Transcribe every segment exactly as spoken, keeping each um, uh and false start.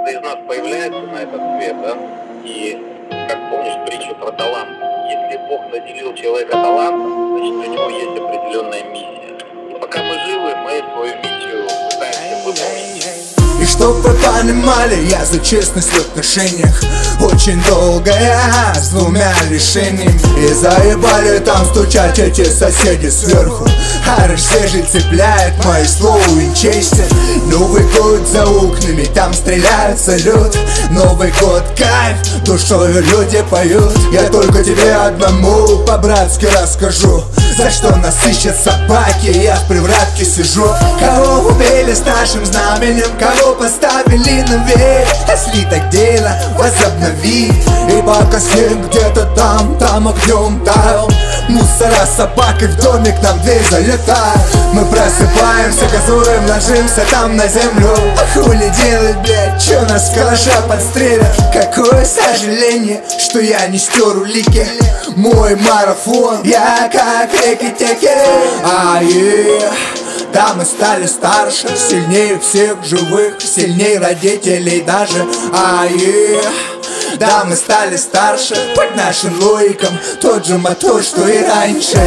каждый из нас появляется на этот свет, да? И, как помнишь притчу про талант, если Бог наделил человека талантом, значит, у него есть определенная миссия. И пока мы живы, мы свою миссию пытаемся выполнить. И чтоб вы понимали, я за честность в отношениях. Очень долго я с двумя решениями. И заебали там стучать эти соседи сверху. А рыжий цепляет мои слова винчестер. Новый год за окнами, там стреляет салют. Новый год кайф, душою люди поют. Я только тебе одному по-братски расскажу, за что нас ищут собаки, я в привратке сижу. Кого убили с нашим знаменем, кого поставили на век. Если так дело, возобнови. И пока снег где-то там, там огнем таял, мусора с собакой в домик нам дверь залетает. Мы просыпаемся, газуем, ложимся там на землю. А хули делать, блядь, чё нас калаша подстрелят? Какое сожаление, что я не стер улики. Мой марафон, я как реки-теки. Ай, да, мы стали старше, сильнее всех живых, сильнее родителей даже. Ай, да, мы стали старше, под нашим логиком тот же мотор, что и раньше.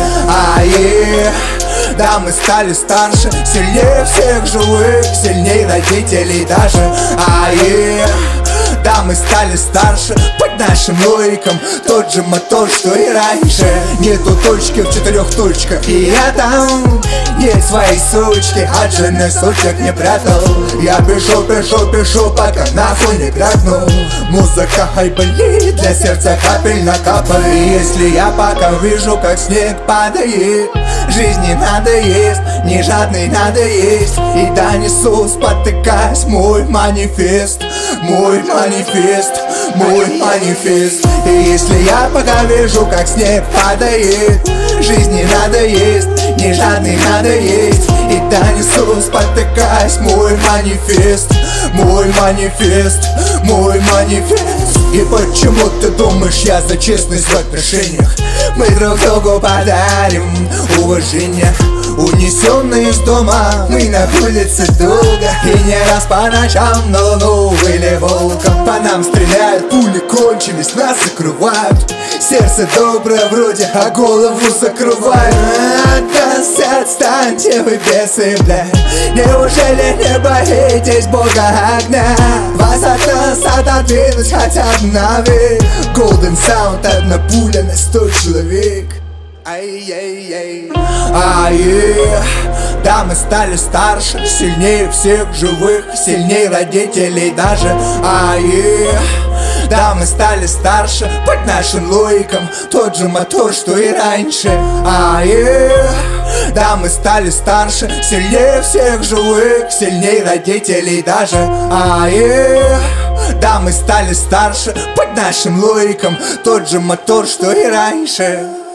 Ай, да, мы стали старше, сильнее всех живых, сильнее родителей даже. Ай, да, мы стали старше, под нашим логиком тот же мотор, что и раньше. Нету точки в четырех точках, и я там. Нет своей сучки, от жены сучек не прятал. Я пишу, пишу, пишу, пока нахуй не крякну. Музыка хайболит, для сердца капель накапает. Если я пока вижу, как снег падает, жизни надо есть, не жадный надо есть. И да, несу, спотыкаясь, мой манифест, мой манифест, мой манифест. И если я пока вижу, как снег падает, жизни надо есть, не жадный надо есть. И да, несу, спотыкаясь, мой манифест, мой манифест, мой манифест. И почему ты думаешь, я за честность в отношениях? Мы друг другу подарим уважение. Унесенные из дома, мы на улице долго. И не раз по ночам на луну были волком. По нам стреляют, пули кончились, нас закрывают. Сердце доброе вроде, а голову закрывают. От нас отстаньте вы, бесы, бля. Неужели не боитесь Бога огня? Вас от нас отодвинуть хотя бы на век. Golden Sound, одна пуля на сто человек. Ай-яй-яй. Ай, да, мы стали старше, сильнее всех живых, сильнее родителей даже. Ай, да, мы стали старше, под нашим логиком тот же мотор, что и раньше. Ай, да, мы стали старше, сильнее всех живых, сильнее родителей даже. Ай, да, мы стали старше, под нашим логиком тот же мотор, что и раньше.